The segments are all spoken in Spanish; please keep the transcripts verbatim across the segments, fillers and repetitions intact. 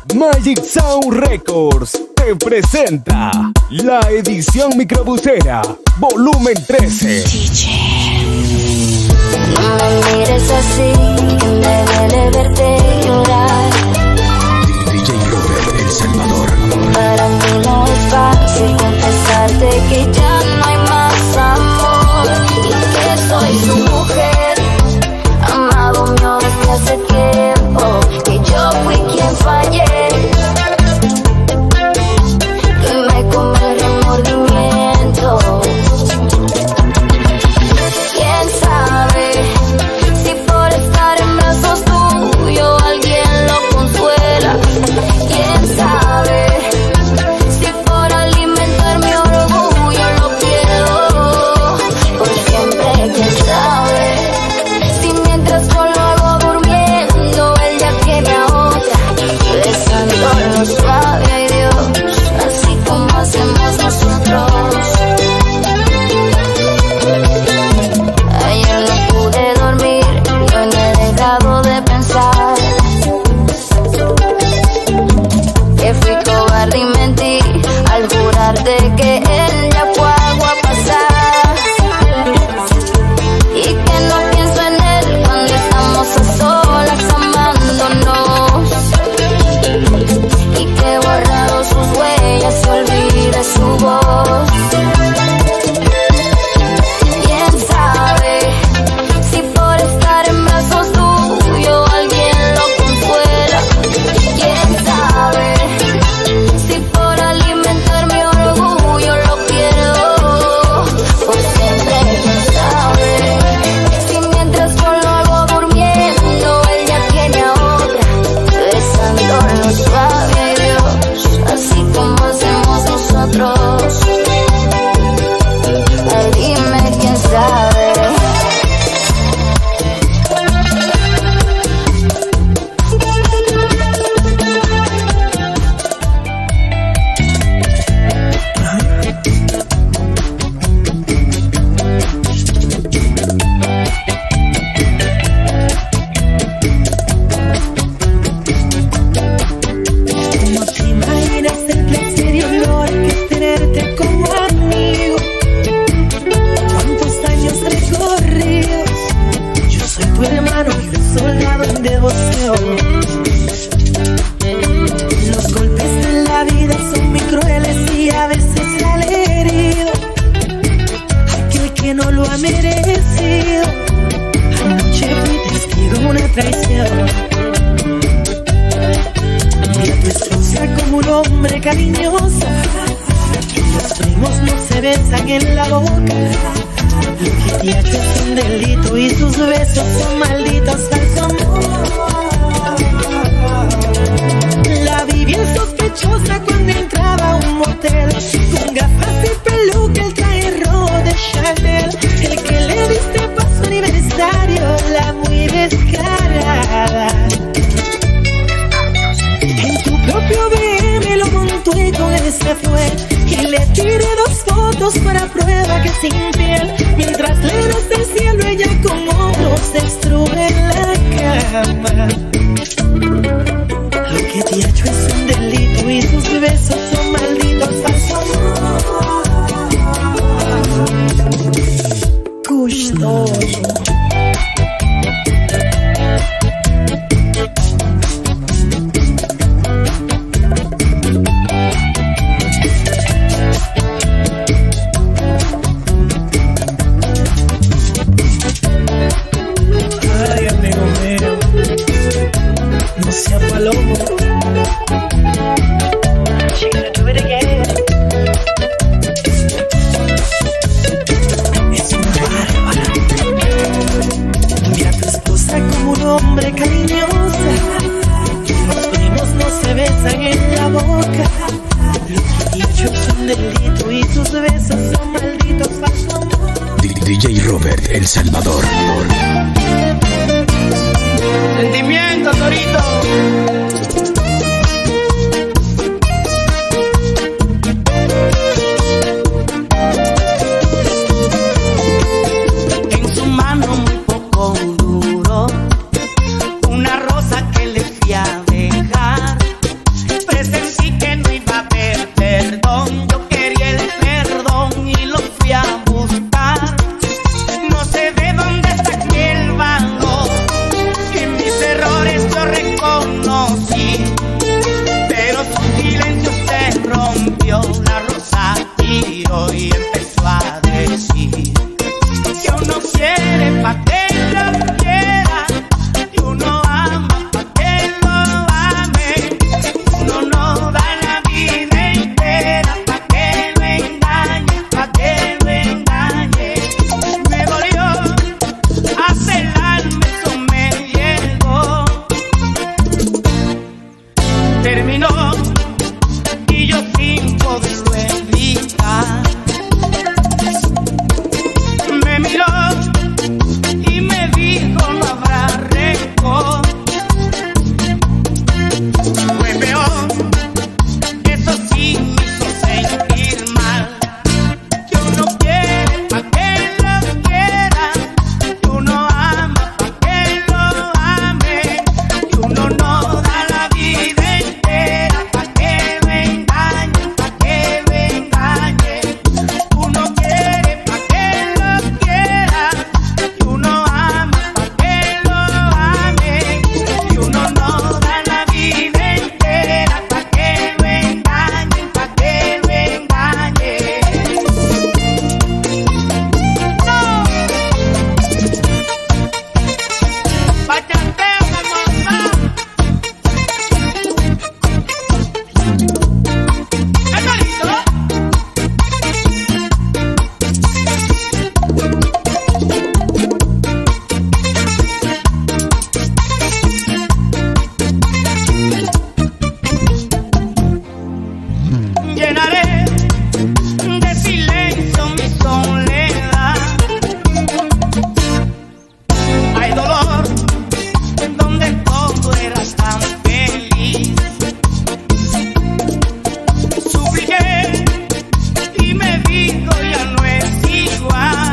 Magic Sound Records te presenta la edición microbusera volumen trece. No me mires así, que me duele verte llorar. D J Robert El Salvador. Para mí no es fácil confesarte que ya no hay más amor y que soy su mujer. Amado mío desde hace tiempo, que yo fui quien fallé. Que me come el remordimiento. ¿Quién sabe si por estar en brazos tuyos alguien lo consuela? ¿Quién sabe si por alimentar mi orgullo lo quiero por siempre? ¿Quién sabe si mientras yo lo hago durmiendo él ya tiene a otra besando los labios? Ay Dios, así como hacemos nosotros. Ayer no pude dormir, yo no he dejado de pensar que fui cobarde y mentí al jurarte que él ya fue agua pasar y que no pienso en él cuando estamos a solas amándonos y que he borrado sus huellas y olvide su voz. ¿Quién sabe si por estar en brazos tuyos alguien lo consuela? ¿Quién sabe si por alimentar mi orgullo lo quiero por siempre? ¿Quién sabe si mientras yo lo hago durmiendo él ya tiene a otra besando los labios? Ay Dios, así como hacemos nosotros. Ay, dime quién sabe. No te imaginas el placer y honor que es tenerte como amigo. Cuántos años recorridos. Yo soy tu hermano y un soldado en devoción. Los golpes de la vida son muy crueles y a veces sale herido aquel que no lo ha merecido. Anoche fui testigo de una traición. Vi a tu esposa como un hombre cariñoso y los primos no se besan en la boca. Lo que te ha hecho es un delito y sus besos son malditos al su amor. La vi bien sospechosa cuando entraba a un motel con gafas y peluca, el traje de Chanel. El que le diste para su aniversario, la muy descarada. En tu propio B M lo montó y con él se fue. Y le tiré dos fotos para prueba que es infiel. Mientras le das del cielo, ella con otros destruye en la cama. Lo que te ha hecho es un delito y sus besos son malditos al su amor. Gustoso. Ay, amigo mío, no sea palomo. She gonna do it again. Es una bárbara. Vi a tu esposa como un hombre cariñosa. Los primos no se besan en la boca. Lo que te ha hecho es un delito y sus besos son malditos para su amor. D J Robert El Salvador. Sentimiento, Torito. En su mano muy poco duro, una rosa que le fui a dejar. vio una rosa y hoy empezó a decir que uno quiere pa' que lo quiera y uno ama pa' que lo ame. Uno no da la vida entera pa' que lo engañe, pa' que lo engañe. Me dolió hasta el alma, eso me llegó. Terminó y yo sin poderlo evitar. Me miró y me dijo no habrá rencor. Fue peor, eso sí me hizo sentir mal. Que uno quiere pa' que lo quiera, que uno ama pa' que lo ame, que uno no da la vida entera pa' que lo engañe, pa' que lo engañe. Uno quiere pa' que lo quiera, que uno ama pa' que lo ame, que uno no da la vida entera pa' que lo engañe, pa' que lo engañe. No, bachateo como más. ¿Es bonito? Llenaré de silencio mi soledad. Hay dolor donde todo era tan feliz. Supliqué y me dijo ya no es igual.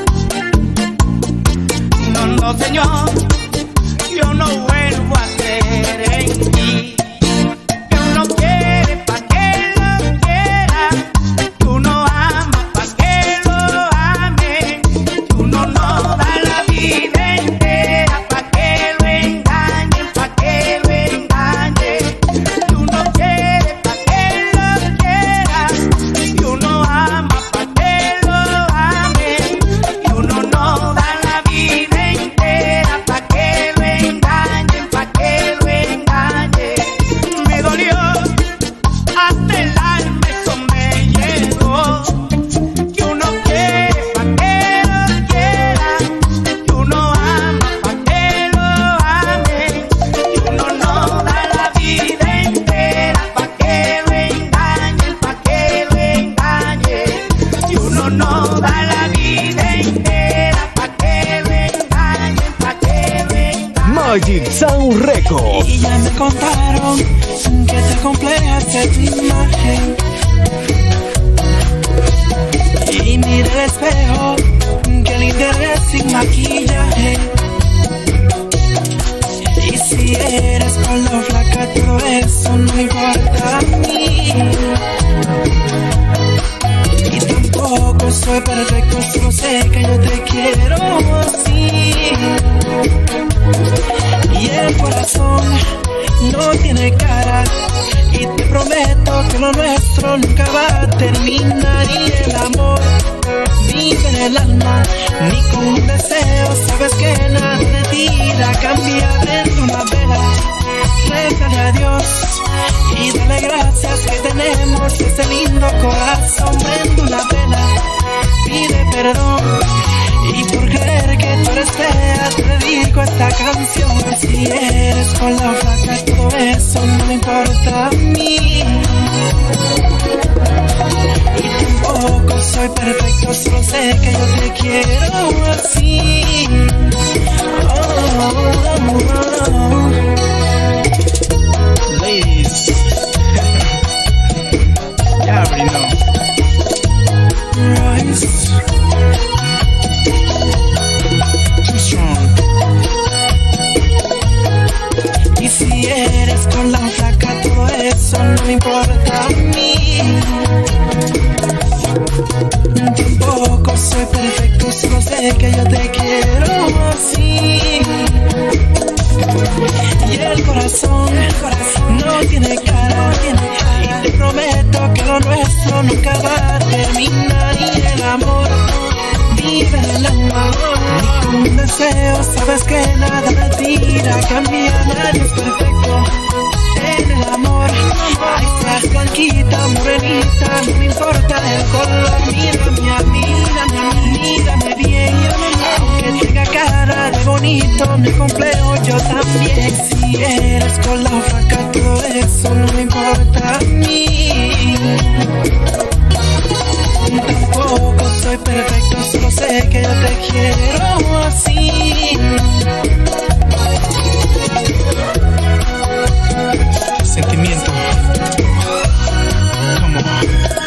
No, no, señor, yo no vuelvo a creer en ti. Que uno quiere pa' que lo quiera, que uno ama pa' que lo ame, que uno no da la vida entera pa' que lo engañen, pa' que lo engañe. Que uno quiere pa' que lo quiera, que uno ama pa' que lo ame, que uno no da la vida entera pa' que lo engañen, pa' que lo engañe. Me dolió hasta el alma, eso me llegó. Que uno quiere pa' que lo quiera, que uno ama pa' que lo ame, que uno no da la vida entera pa' que lo engañen, pa' que lo engañe. Que uno no da la vida entera pa' que lo engañen, pa' que lo engañen. Magic Sound Records. Y ya me contaron que te complejas de tu imagen. Y mira el espejo, que el interés sin maquillaje. Y si eres con la flaca, todo eso no importa a mí. Y tampoco soy perfecto, solo sé que yo te quiero así. Y el corazón no tiene cara, y te prometo que lo nuestro nunca va a terminar. Y el amor vive en el alma, ni con un deseo. Sabes que nada de ti la cambia. Prende una vela, rézale a Dios y dale gracias que tenemos ese lindo corazón. Prende una vela, pide perdón, y por creer que tú eres fea te dedico esta canción. Si eres con la flaca, todo eso no me importa a mí. Y tampoco soy perfecto, solo sé que yo te quiero así. Oh, oh, oh. Ladies, you already know. Royce, too strong. Y si eres con la flaca, todo eso no me importa a mí. Tampoco soy perfecto, solo sé que yo te quiero así. Y el corazón, el corazón no tiene cara, y te prometo que lo nuestro deseo, sabes que nada me tira, cambia, nadie es perfecto en el amor. Ay, seas blanquita, morenita, no me importa el color. Mírame a mí, mírame a mí, mírame bien. Aunque tenga cara de bonito, me complejo yo también. Si eres con la faca, todo eso no me importa a mí. Tampoco soy perfecto, solo sé que yo te quiero así. Sentimiento. Come on.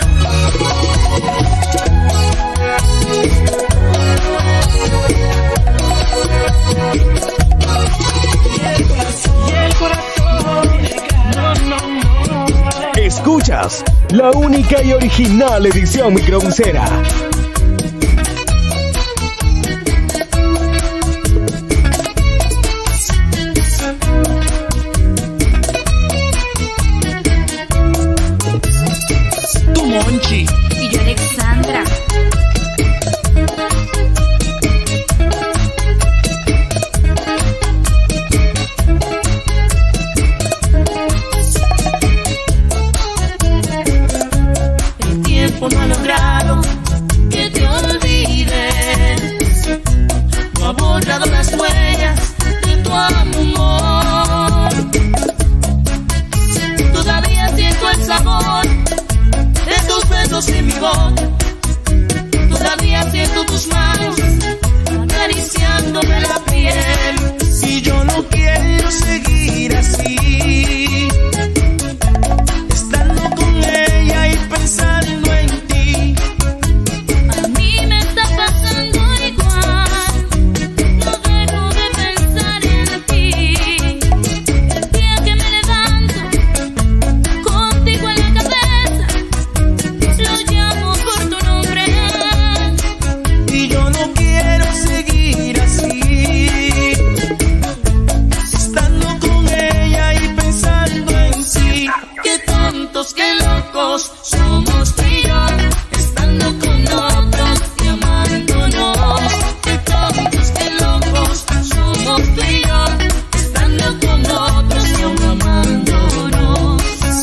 Escuchas la única y original edición microbusera. Tu Monchi. Y yo Alexandra. El tiempo no ha logrado que te olvides, no ha borrado las huellas de tu amor. Todavía siento el sabor de tus besos en mi boca, todavía siento tus manos acariciándome la piel. Si yo no quiero seguir así, estando con ella y pensando en ti. A mí me está pasando igual, no dejo de pensar en ti. El día que me levanto, contigo en la cabeza, lo llamo por tu nombre. Y yo no quiero seguir así, estando con ella y pensando en sí. Qué tontos, qué locos somos tú y yo, estando con otros y amándonos. Qué tontos, qué locos somos tú y yo, estando con otros y aún amándonos.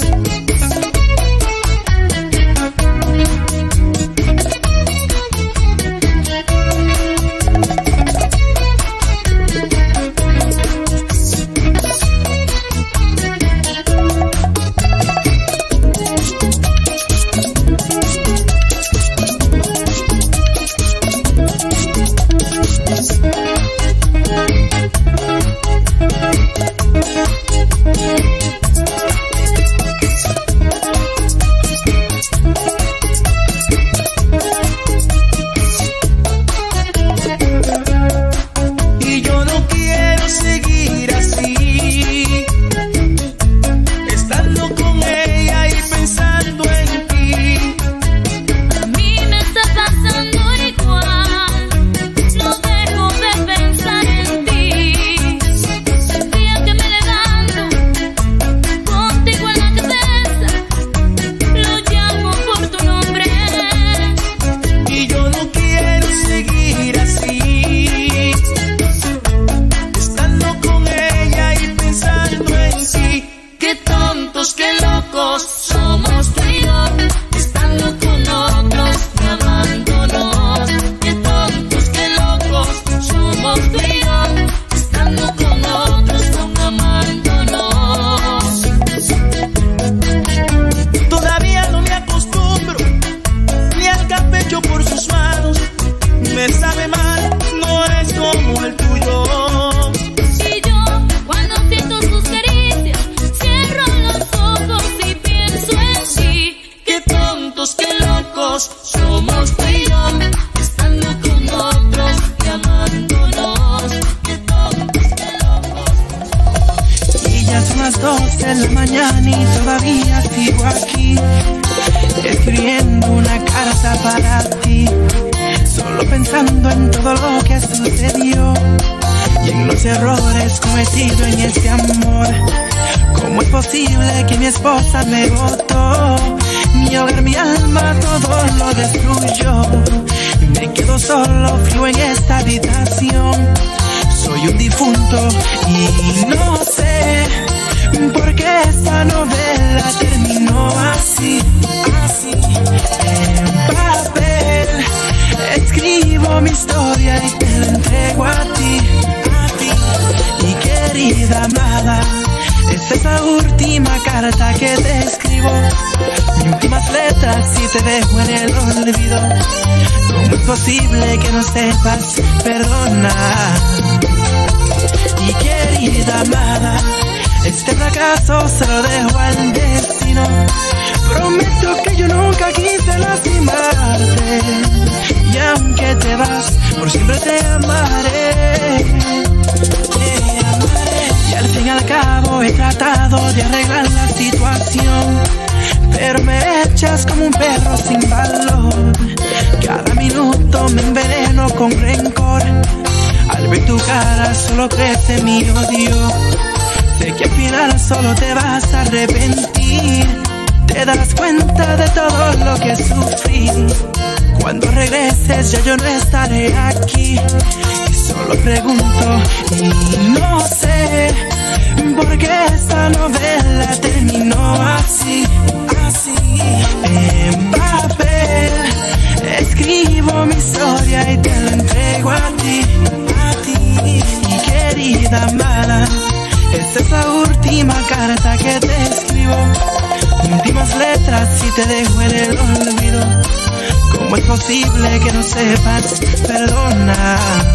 Y yo no quiero seguir así, estando con ella y pensando en ti. A mí me está pasando igual, no dejo de pensar en ti. El día que me levanto, contigo en la cabeza, lo llamo por tu nombre. Y yo no quiero seguir así, estando con ella y pensando en sí. Qué tontos, qué locos somos tú y yo, estando con otros y amándonos. Qué tontos, qué locos somos tú y yo, estando con otros y aún amándonos. Todavía no me acostumbro ni al capecho por sus manos, me sabe mal, no es como el tuyo. Y yo, cuando siento sus caricias, cierro los ojos y pienso en ti. Qué tontos, qué locos somos tú y yo, estando con otros y amándonos. Qué tontos, qué locos. Y ya son las dos de la mañana y todavía sigo aquí, escribiendo una carta para ti, solo pensando en todo lo que sucedió y en los errores cometidos en este amor. ¿Cómo es posible que mi esposa me botó? Mi hogar, mi alma, todo lo destruyó. Me quedo solo, frío en esta habitación. Soy un difunto y no sé por qué esta novela terminó así, así. En papel escribo mi historia y te la entrego a ti, a ti. Y querida amada, es esa última carta que te escribo. Mis últimas letras y te dejo en el olvido. ¿Cómo es posible que no sepas perdonar? Y querida amada, este fracaso se lo dejo al destino. Prometo que yo nunca quise lastimarte, y aunque te vas, por siempre te amaré. Te amaré. Y al fin y al cabo he tratado de arreglar la situación, pero me echas como un perro sin valor. Cada minuto me enveneno con rencor. Al ver tu cara solo crece mi odio. Sé que al final solo te vas a arrepentir. Te das cuenta de todo lo que sufrí. Cuando regreses ya yo no estaré aquí. Y solo pregunto y no sé por qué esta novela terminó así, así. En papel escribo mi historia y te la entrego a ti, a ti. Y querida amada, es esa última carta que te escribo. Últimas letras y te dejo en el olvido. ¿Cómo es posible que no sepas perdonar?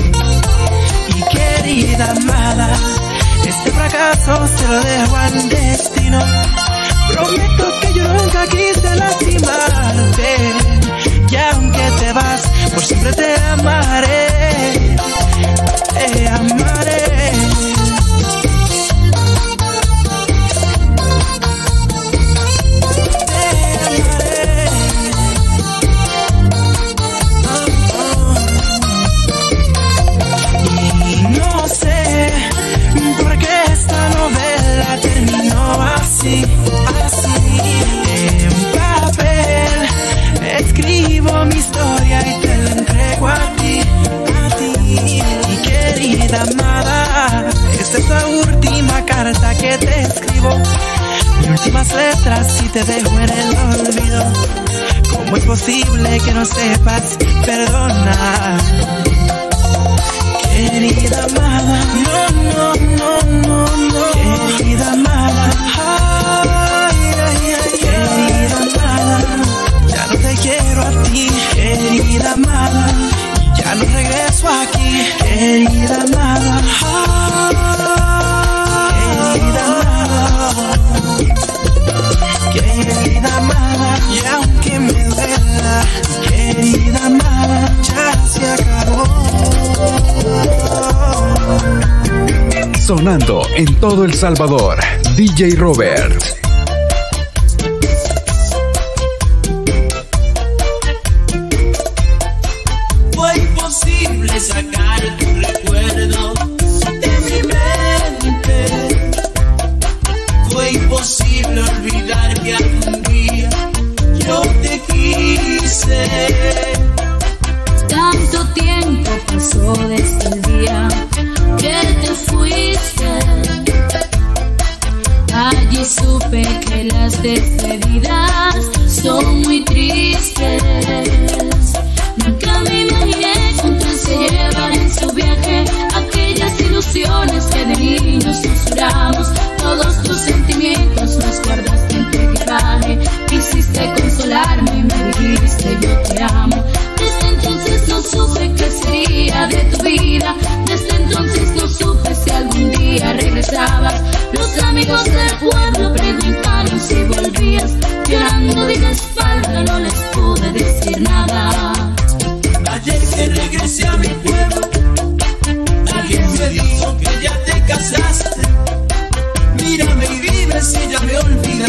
Y querida amada, este fracaso se lo dejo al destino. Prometo que yo nunca quise lastimarte, y aunque te vas, por siempre te amaré, te amaré. Así, así, en papel escribo mi historia y te la entrego a ti, a ti. Y querida amada, es esa última carta que te escribo. Mis últimas letras y te dejo en el olvido. ¿Cómo es posible que no sepas perdonar? Querida amada, no, no, no, no, no. Querida amada, ay, ay, ay, querida amada, ya no te quiero a ti. Querida amada, ya no regreso aquí. Querida amada, ay, querida amada, querida amada, y aunque me duela, querida amada, ya se acabó. Sonando en todo El Salvador, D J Robert. Fue imposible sacar tu recuerdo de mi mente. Fue imposible olvidar que algún día yo te quise. Tanto tiempo pasó desde el día que te fuiste. Allí supe que las despedidas son muy tristes. Nunca me imaginé que un tren se llevara en su viaje aquellas ilusiones que de niños nos juramos. Todos tus sentimientos los guardaste en tu equipaje. Quisiste consolarme y me dijiste yo te amo. Desde entonces no supe qué sería de tu vida. Desde entonces no supe si algún día regresabas. Los amigos del pueblo preguntaron si volvías. Llorando de mi espalda no les pude decir nada. Ayer que regresé a mi pueblo, alguien me dijo que ya te casaste. Mírame y dime si ya me olvidaste.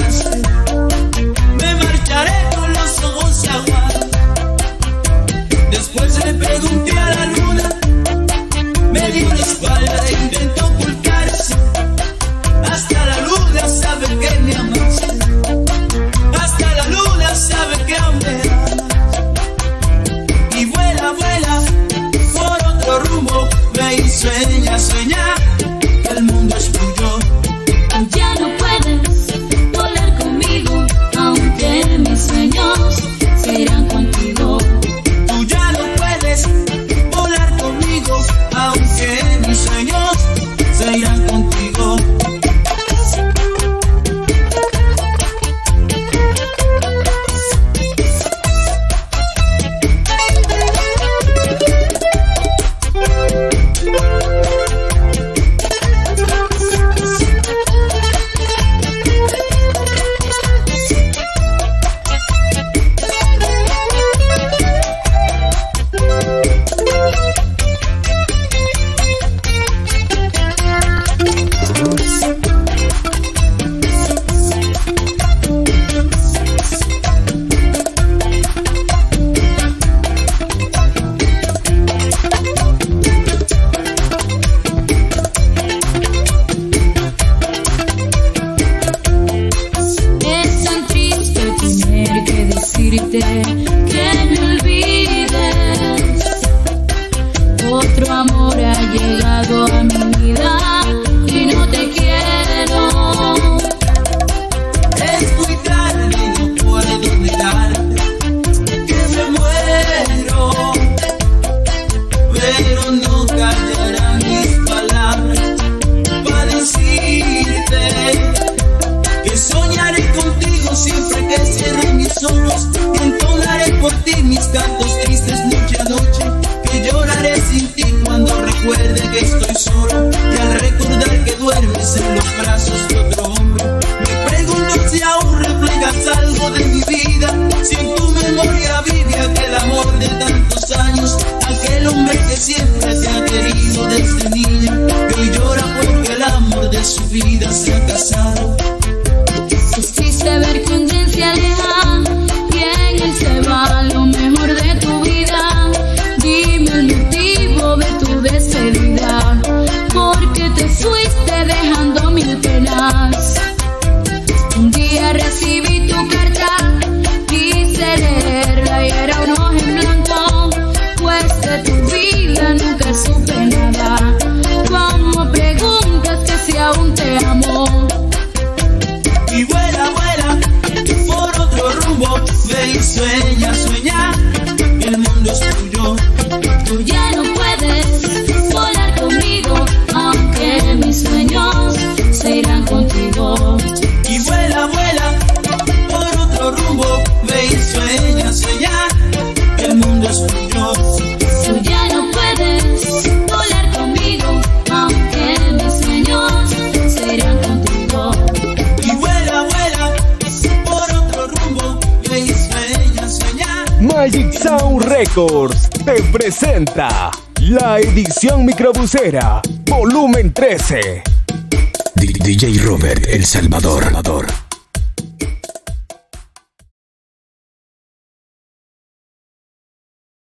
rumbo de mi vida. Si en tu memoria vive aquel amor de tantos años, aquel hombre que siempre te ha querido desde niño, que hoy llora porque el amor de su vida se ha casado. Es triste ver que un tren se aleja y en él se va lo mejor de tu vida. Dime el motivo de tu despedida, porque te fuiste dejando mil penas. Un día recibí tu carta, quise leerla y era un ojo en blanco, pues de tu vida nunca supe nada. Como preguntas que si aún te amo. Y vuela, vuela por otro rumbo, ve y sueña, sueña, que el mundo es tuyo. Tú ya no puedes volar conmigo, aunque mis sueños se irán contigo. Y vuela, vuela por otro rumbo, ve y sueña, sueña, que el mundo es tuyo. Tú ya no puedes volar conmigo, aunque mis sueños se irán contigo. Y vuela, vuela por otro rumbo, ve y sueña, sueña. Magic Sound Records te presenta la edición microbusera, volumen trece. D J Robert El Salvador.